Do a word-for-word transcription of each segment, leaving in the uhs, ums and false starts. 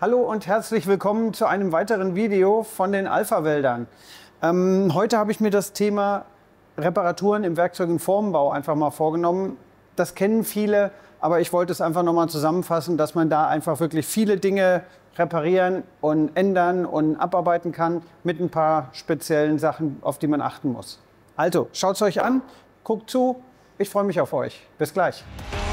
Hallo und herzlich willkommen zu einem weiteren Video von den Alpha-Wäldern. Ähm, heute habe ich mir das Thema Reparaturen im Werkzeug- und Formenbau einfach mal vorgenommen. Das kennen viele, aber ich wollte es einfach noch mal zusammenfassen, dass man da einfach wirklich viele Dinge reparieren und ändern und abarbeiten kann mit ein paar speziellen Sachen, auf die man achten muss. Also, schaut es euch an, guckt zu, ich freue mich auf euch. Bis gleich.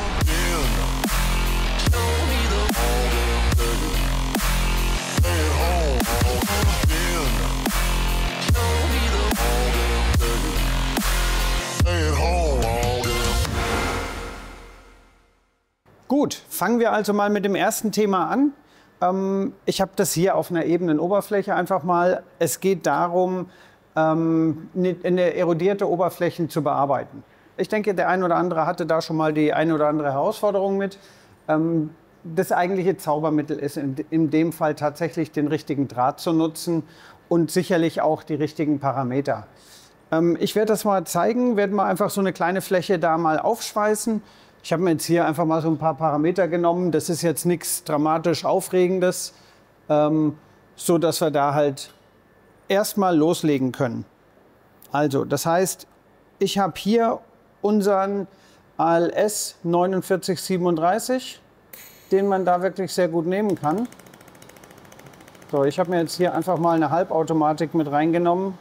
Gut, fangen wir also mal mit dem ersten Thema an. Ähm, ich habe das hier auf einer ebenen Oberfläche einfach mal. Es geht darum, ähm, eine erodierte Oberflächen zu bearbeiten. Ich denke, der ein oder andere hatte da schon mal die eine oder andere Herausforderung mit. Ähm, das eigentliche Zaubermittel ist in, in dem Fall tatsächlich den richtigen Draht zu nutzen und sicherlich auch die richtigen Parameter. Ähm, ich werde das mal zeigen, werde mal einfach so eine kleine Fläche da mal aufschweißen. Ich habe mir jetzt hier einfach mal so ein paar Parameter genommen. Das ist jetzt nichts dramatisch Aufregendes, ähm, so dass wir da halt erstmal loslegen können. Also, das heißt, ich habe hier unseren A L S neunundvierzig siebenunddreißig, den man da wirklich sehr gut nehmen kann. So, ich habe mir jetzt hier einfach mal eine Halbautomatik mit reingenommen.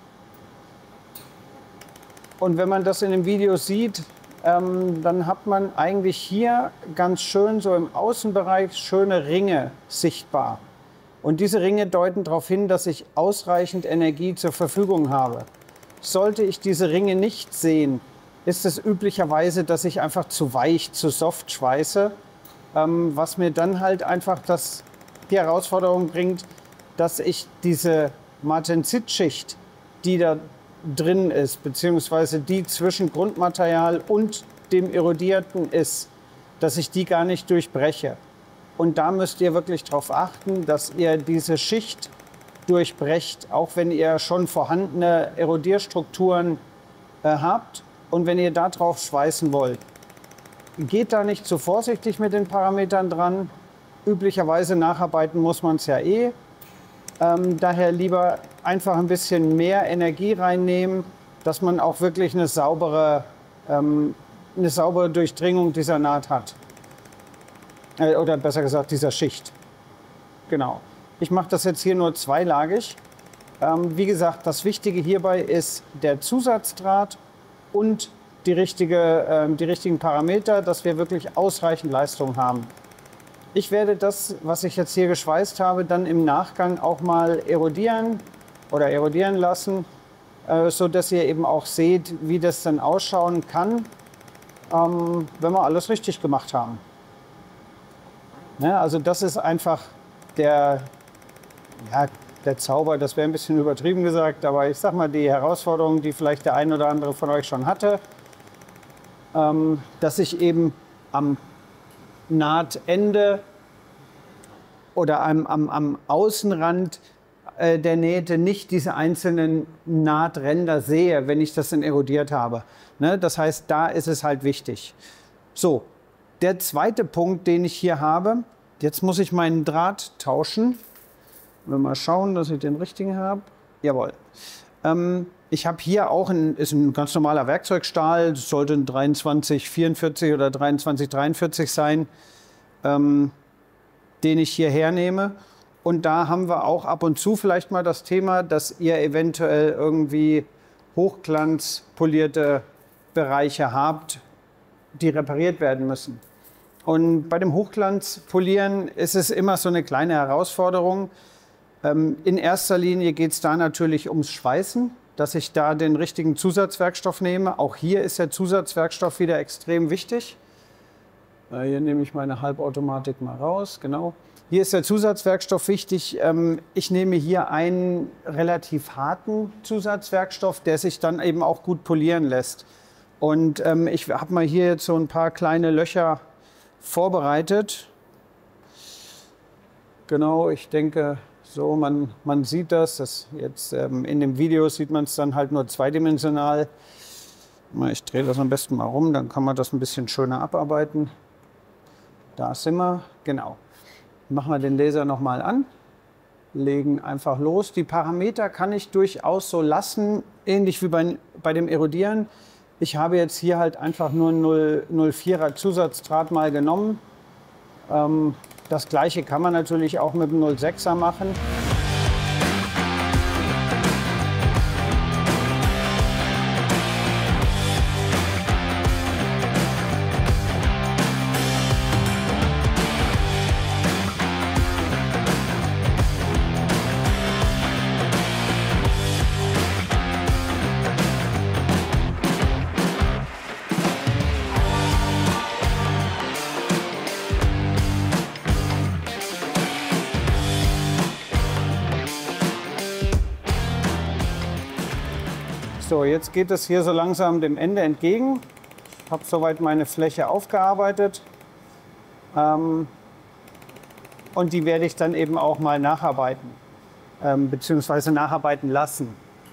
Und wenn man das in dem Video sieht, Ähm, dann hat man eigentlich hier ganz schön so im Außenbereich schöne Ringe sichtbar. Und diese Ringe deuten darauf hin, dass ich ausreichend Energie zur Verfügung habe. Sollte ich diese Ringe nicht sehen, ist es üblicherweise, dass ich einfach zu weich, zu soft schweiße, ähm, was mir dann halt einfach das, die Herausforderung bringt, dass ich diese Martensit-Schicht, die da drin ist, beziehungsweise die zwischen Grundmaterial und dem Erodierten ist, dass ich die gar nicht durchbreche. Und da müsst ihr wirklich darauf achten, dass ihr diese Schicht durchbrecht, auch wenn ihr schon vorhandene Erodierstrukturen äh, habt und wenn ihr da drauf schweißen wollt. Geht da nicht zu vorsichtig mit den Parametern dran. Üblicherweise nacharbeiten muss man es ja eh. Ähm, daher lieber einfach ein bisschen mehr Energie reinnehmen, dass man auch wirklich eine saubere, ähm, eine saubere Durchdringung dieser Naht hat. Äh, oder besser gesagt dieser Schicht. Genau. Ich mache das jetzt hier nur zweilagig. Ähm, wie gesagt, das Wichtige hierbei ist der Zusatzdraht und die, richtige, äh, die richtigen Parameter, dass wir wirklich ausreichend Leistung haben. Ich werde das, was ich jetzt hier geschweißt habe, dann im Nachgang auch mal erodieren oder erodieren lassen, äh, so dass ihr eben auch seht, wie das dann ausschauen kann, ähm, wenn wir alles richtig gemacht haben. Ja, also das ist einfach der, ja, der Zauber, das wäre ein bisschen übertrieben gesagt, aber ich sag mal die Herausforderung, die vielleicht der ein oder andere von euch schon hatte, ähm, dass ich eben am Nahtende oder am, am, am Außenrand äh, der Nähte nicht diese einzelnen Nahtränder sehe, wenn ich das dann erodiert habe. Ne? Das heißt, da ist es halt wichtig. So, der zweite Punkt, den ich hier habe, jetzt muss ich meinen Draht tauschen. Wir mal schauen, dass ich den richtigen habe. Jawohl. Ähm, ich habe hier auch ein, ist ein ganz normaler Werkzeugstahl, das sollte ein dreiundzwanzig vierundvierzig oder dreiundzwanzig dreiundvierzig sein, ähm, den ich hier hernehme. Und da haben wir auch ab und zu vielleicht mal das Thema, dass ihr eventuell irgendwie hochglanzpolierte Bereiche habt, die repariert werden müssen. Und bei dem Hochglanzpolieren ist es immer so eine kleine Herausforderung. Ähm, in erster Linie geht es da natürlich ums Schweißen, dass ich da den richtigen Zusatzwerkstoff nehme. Auch hier ist der Zusatzwerkstoff wieder extrem wichtig. Äh, hier nehme ich meine Halbautomatik mal raus, genau. Hier ist der Zusatzwerkstoff wichtig. Ähm, ich nehme hier einen relativ harten Zusatzwerkstoff, der sich dann eben auch gut polieren lässt. Und ähm, ich habe mal hier jetzt so ein paar kleine Löcher vorbereitet. Genau, ich denke, so, man, man sieht das. das jetzt, ähm, in dem Video sieht man es dann halt nur zweidimensional. Ich drehe das am besten mal rum, dann kann man das ein bisschen schöner abarbeiten. Da sind wir, genau. Machen wir den Laser nochmal an, legen einfach los. Die Parameter kann ich durchaus so lassen, ähnlich wie bei, bei dem Erodieren. Ich habe jetzt hier halt einfach nur null Komma vierer Zusatzdraht mal genommen. Ähm, das gleiche kann man natürlich auch mit dem null Komma sechser machen. So, jetzt geht es hier so langsam dem Ende entgegen. Ich habe soweit meine Fläche aufgearbeitet. Ähm, und die werde ich dann eben auch mal nacharbeiten, ähm, beziehungsweise nacharbeiten lassen.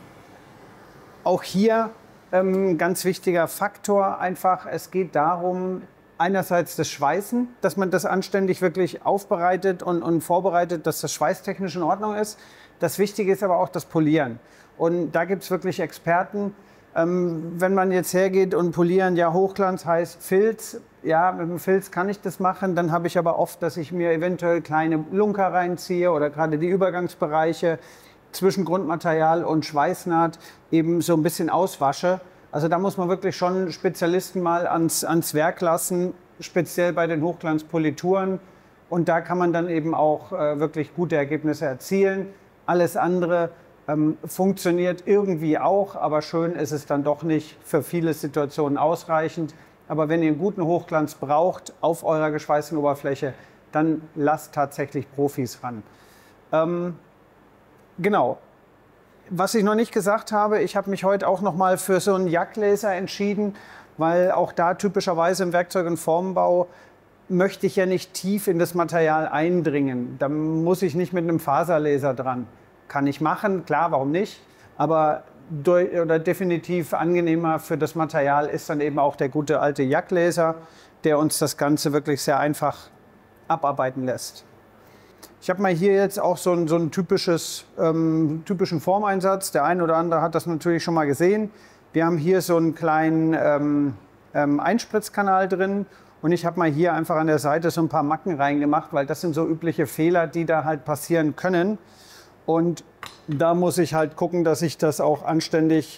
Auch hier ähm, ganz wichtiger Faktor einfach, es geht darum, einerseits das Schweißen, dass man das anständig wirklich aufbereitet und, und vorbereitet, dass das schweißtechnisch in Ordnung ist. Das Wichtige ist aber auch das Polieren. Und da gibt es wirklich Experten. Ähm, wenn man jetzt hergeht und polieren, ja, Hochglanz heißt Filz. Ja, mit dem Filz kann ich das machen. Dann habe ich aber oft, dass ich mir eventuell kleine Lunker reinziehe oder gerade die Übergangsbereiche zwischen Grundmaterial und Schweißnaht eben so ein bisschen auswasche. Also da muss man wirklich schon Spezialisten mal ans, ans Werk lassen, speziell bei den Hochglanzpolituren. Und da kann man dann eben auch äh, wirklich gute Ergebnisse erzielen. Alles andere ähm, funktioniert irgendwie auch, aber schön ist es dann doch nicht für viele Situationen ausreichend. Aber wenn ihr einen guten Hochglanz braucht auf eurer geschweißten Oberfläche, dann lasst tatsächlich Profis ran. Ähm, genau. Was ich noch nicht gesagt habe, ich habe mich heute auch noch mal für so einen Jagdlaser entschieden, weil auch da typischerweise im Werkzeug- und Formbau möchte ich ja nicht tief in das Material eindringen. Da muss ich nicht mit einem Faserlaser dran. Kann ich machen, klar, warum nicht? Aber oder definitiv angenehmer für das Material ist dann eben auch der gute alte Jagdlaser, der uns das Ganze wirklich sehr einfach abarbeiten lässt. Ich habe mal hier jetzt auch so einen, so einen typisches, ähm, typischen Formeinsatz. Der eine oder andere hat das natürlich schon mal gesehen. Wir haben hier so einen kleinen ähm, ähm, Einspritzkanal drin. Und ich habe mal hier einfach an der Seite so ein paar Macken reingemacht, weil das sind so übliche Fehler, die da halt passieren können. Und da muss ich halt gucken, dass ich das auch anständig,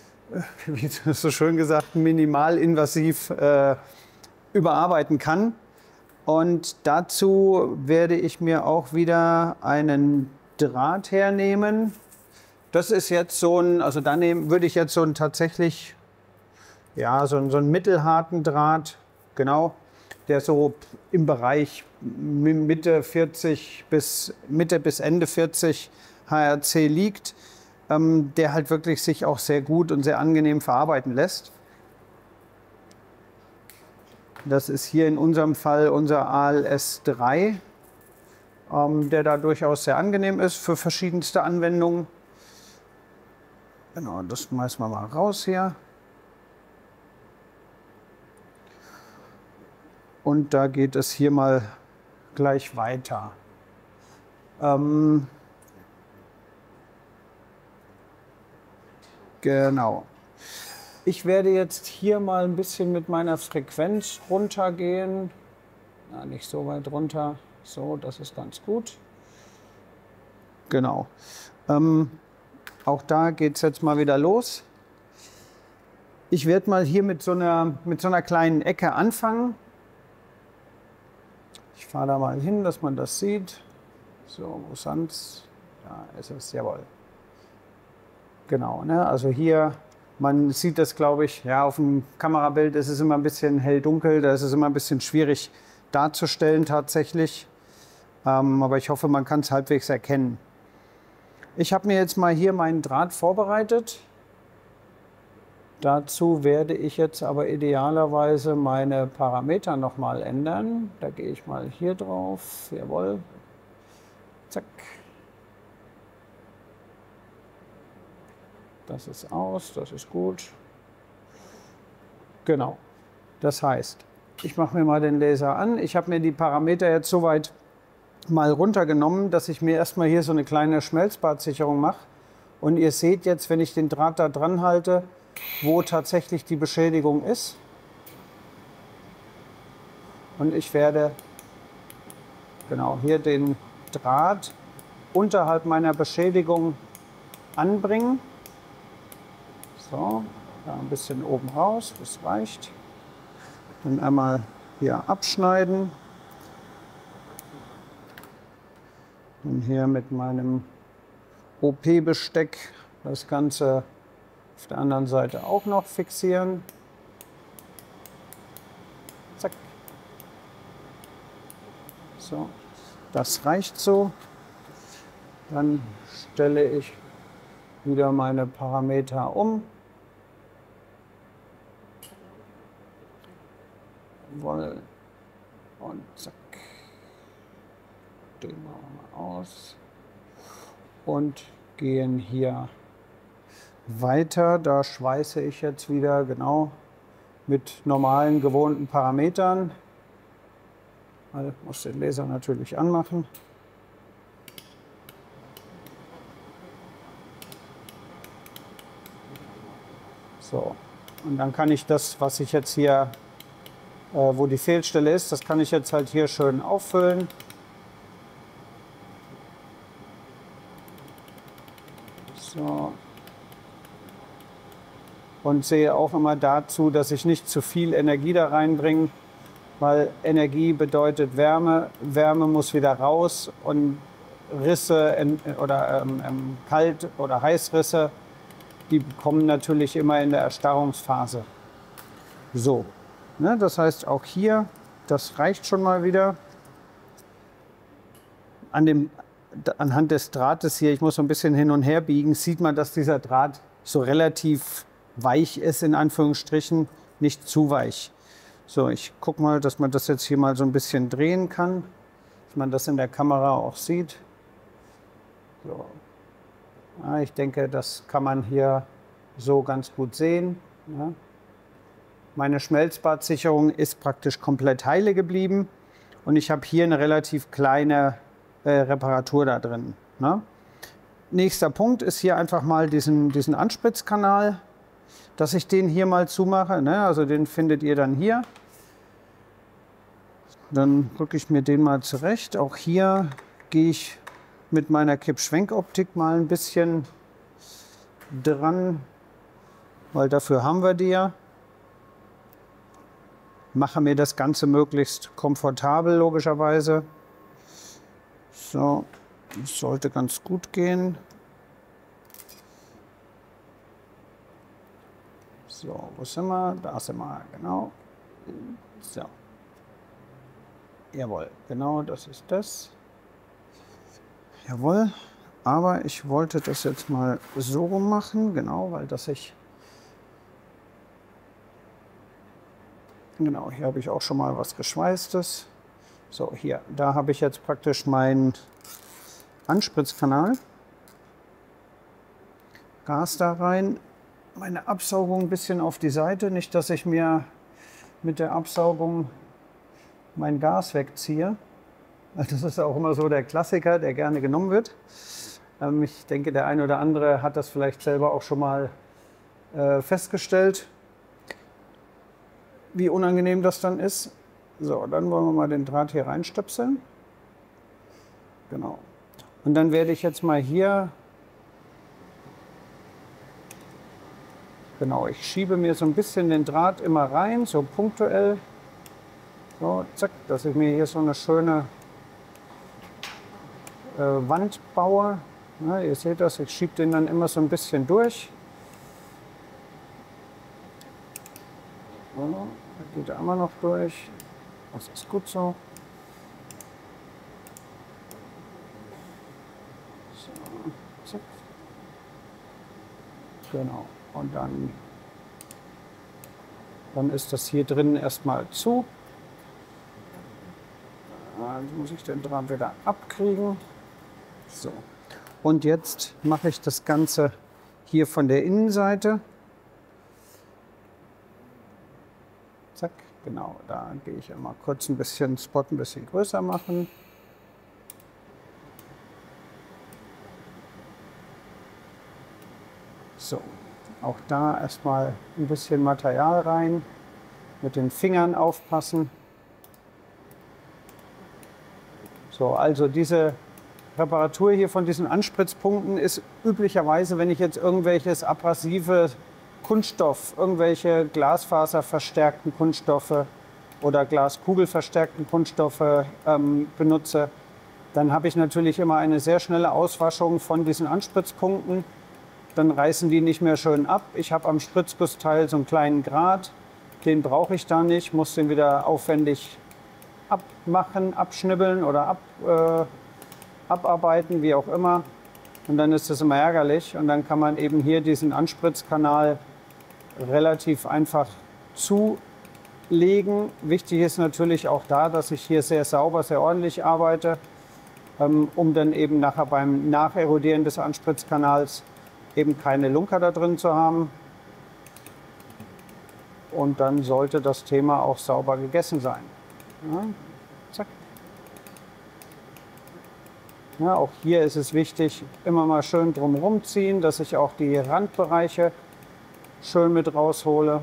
wie so schön gesagt, minimalinvasiv äh, überarbeiten kann. Und dazu werde ich mir auch wieder einen Draht hernehmen. Das ist jetzt so ein, also da nehmen, würde ich jetzt so einen tatsächlich, ja, so einen, so einen mittelharten Draht, genau, der so im Bereich Mitte vierzig bis Mitte bis Ende vierzig H R C liegt, ähm, der halt wirklich sich auch sehr gut und sehr angenehm verarbeiten lässt. Das ist hier in unserem Fall unser A L S drei, ähm, der da durchaus sehr angenehm ist für verschiedenste Anwendungen. Genau, das schmeißen wir mal raus hier. Und da geht es hier mal gleich weiter. Ähm, genau. Ich werde jetzt hier mal ein bisschen mit meiner Frequenz runtergehen. Ja, nicht so weit runter. So, das ist ganz gut. Genau. Ähm, auch da geht es jetzt mal wieder los. Ich werde mal hier mit so einer, mit so einer kleinen Ecke anfangen. Ich fahre da mal hin, dass man das sieht. So, wo sonst? Da ist es, jawohl. Genau, ne? Also hier, man sieht das, glaube ich, ja, auf dem Kamerabild ist es immer ein bisschen hell-dunkel, da ist es immer ein bisschen schwierig darzustellen tatsächlich. Ähm, aber ich hoffe, man kann es halbwegs erkennen. Ich habe mir jetzt mal hier meinen Draht vorbereitet. Dazu werde ich jetzt aber idealerweise meine Parameter noch mal ändern. Da gehe ich mal hier drauf. Jawohl. Zack. Das ist aus, das ist gut. Genau. Das heißt, ich mache mir mal den Laser an. Ich habe mir die Parameter jetzt soweit mal runtergenommen, dass ich mir erstmal hier so eine kleine Schmelzbadsicherung mache. Und ihr seht jetzt, wenn ich den Draht da dran halte, wo tatsächlich die Beschädigung ist. Und ich werde genau hier den Draht unterhalb meiner Beschädigung anbringen. So, da ein bisschen oben raus, das reicht. Dann einmal hier abschneiden. Und hier mit meinem O P-Besteck das Ganze auf der anderen Seite auch noch fixieren. Zack. So, das reicht so. Dann stelle ich wieder meine Parameter um. Jawohl. Und zack. Den machen wir aus. Und gehen hier weiter. Da schweiße ich jetzt wieder genau mit normalen gewohnten Parametern. Ich muss den Laser natürlich anmachen. So, und dann kann ich das, was ich jetzt hier, äh, wo die Fehlstelle ist, das kann ich jetzt halt hier schön auffüllen. So. Und sehe auch immer dazu, dass ich nicht zu viel Energie da reinbringe, weil Energie bedeutet Wärme. Wärme muss wieder raus und Risse oder ähm, ähm, Kalt- oder Heißrisse, die kommen natürlich immer in der Erstarrungsphase. So, ne, das heißt auch hier, das reicht schon mal wieder. An dem, anhand des Drahtes hier, ich muss so ein bisschen hin und her biegen, sieht man, dass dieser Draht so relativ weich ist, in Anführungsstrichen, nicht zu weich. So, ich gucke mal, dass man das jetzt hier mal so ein bisschen drehen kann, dass man das in der Kamera auch sieht. So. Ja, ich denke, das kann man hier so ganz gut sehen. Ja. Meine Schmelzbadsicherung ist praktisch komplett heile geblieben und ich habe hier eine relativ kleine äh, Reparatur da drin. Ne? Nächster Punkt ist hier einfach mal diesen, diesen Anspritzkanal, dass ich den hier mal zumache. Ne? Also den findet ihr dann hier. Dann rücke ich mir den mal zurecht. Auch hier gehe ich mit meiner Kippschwenkoptik mal ein bisschen dran, weil dafür haben wir die ja. Mache mir das Ganze möglichst komfortabel, logischerweise. So, das sollte ganz gut gehen. So, wo sind wir? Da sind wir, genau. So. Jawohl, genau, das ist das. Jawohl, aber ich wollte das jetzt mal so rum machen, genau, weil das ich... Genau, hier habe ich auch schon mal was Geschweißtes. So, hier, da habe ich jetzt praktisch meinen Anspritzkanal. Gas da rein, meine Absaugung ein bisschen auf die Seite, nicht, dass ich mir mit der Absaugung mein Gas wegziehe. Das ist auch immer so der Klassiker, der gerne genommen wird. Ich denke, der eine oder andere hat das vielleicht selber auch schon mal festgestellt, wie unangenehm das dann ist. So, dann wollen wir mal den Draht hier reinstöpseln. Genau. Und dann werde ich jetzt mal hier, genau, ich schiebe mir so ein bisschen den Draht immer rein, so punktuell. So, zack, dass ich mir hier so eine schöne äh, Wand baue. Ja, ihr seht das, ich schiebe den dann immer so ein bisschen durch. So, da geht er immer noch durch. Das ist gut so. So, zack. Genau. Und dann, dann ist das hier drin erstmal zu. Dann muss ich den Draht wieder abkriegen. So. Und jetzt mache ich das Ganze hier von der Innenseite. Zack, genau, da gehe ich einmal kurz ein bisschen Spot ein bisschen größer machen. So, auch da erstmal ein bisschen Material rein, mit den Fingern aufpassen. So, also diese Reparatur hier von diesen Anspritzpunkten ist üblicherweise, wenn ich jetzt irgendwelches abrasive Kunststoff, irgendwelche glasfaserverstärkten Kunststoffe oder glaskugelverstärkten Kunststoffe ähm, benutze, dann habe ich natürlich immer eine sehr schnelle Auswaschung von diesen Anspritzpunkten. Dann reißen die nicht mehr schön ab. Ich habe am Spritzgussteil so einen kleinen Grat, den brauche ich da nicht, muss den wieder aufwendig abmachen, abschnibbeln oder ab, äh, abarbeiten, wie auch immer. Und dann ist das immer ärgerlich. Und dann kann man eben hier diesen Anspritzkanal relativ einfach zulegen. Wichtig ist natürlich auch da, dass ich hier sehr sauber, sehr ordentlich arbeite, ähm, um dann eben nachher beim Nacherodieren des Anspritzkanals eben keine Lunker da drin zu haben. Und dann sollte das Thema auch sauber gegessen sein. Ja, zack. Ja, auch hier ist es wichtig, immer mal schön drumherum ziehen, dass ich auch die Randbereiche schön mit raushole.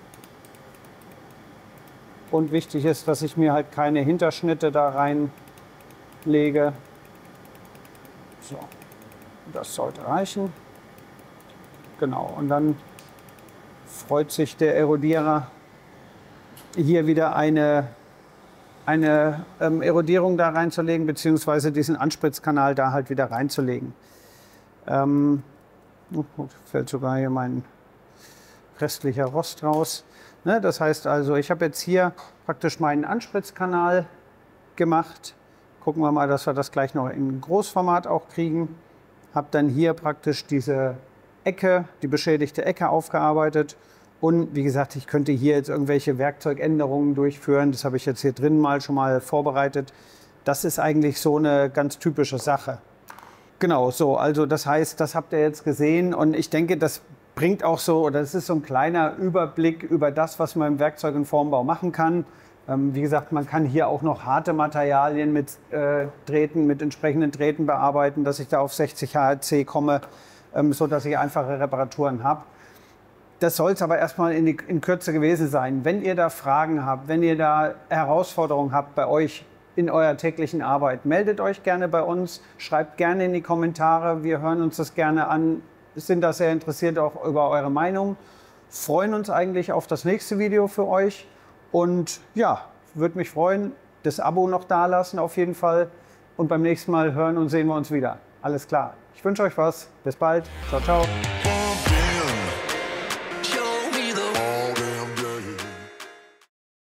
Und wichtig ist, dass ich mir halt keine Hinterschnitte da reinlege. So, das sollte reichen. Genau, und dann freut sich der Erodierer, hier wieder eine, eine ähm, Erodierung da reinzulegen, beziehungsweise diesen Anspritzkanal da halt wieder reinzulegen. Ähm, oh, fällt sogar hier mein restlicher Rost raus. Ne, das heißt also, ich habe jetzt hier praktisch meinen Anspritzkanal gemacht. Gucken wir mal, dass wir das gleich noch in Großformat auch kriegen. Habe dann hier praktisch diese Ecke, die beschädigte Ecke aufgearbeitet. Und wie gesagt, ich könnte hier jetzt irgendwelche Werkzeugänderungen durchführen. Das habe ich jetzt hier drin mal schon mal vorbereitet. Das ist eigentlich so eine ganz typische Sache. Genau, so, also das heißt, das habt ihr jetzt gesehen. Und ich denke, das bringt auch so, oder das ist so ein kleiner Überblick über das, was man im Werkzeug- und Formbau machen kann. Ähm, wie gesagt, man kann hier auch noch harte Materialien mit äh, Drähten, mit entsprechenden Drähten bearbeiten, dass ich da auf sechzig H R C komme, ähm, so dass ich einfache Reparaturen habe. Das soll es aber erstmal in, die, in Kürze gewesen sein. Wenn ihr da Fragen habt, wenn ihr da Herausforderungen habt bei euch in eurer täglichen Arbeit, meldet euch gerne bei uns, schreibt gerne in die Kommentare. Wir hören uns das gerne an, sind da sehr interessiert auch über eure Meinung. Freuen uns eigentlich auf das nächste Video für euch. Und ja, würde mich freuen, das Abo noch da lassen auf jeden Fall. Und beim nächsten Mal hören und sehen wir uns wieder. Alles klar. Ich wünsche euch was. Bis bald. Ciao, ciao.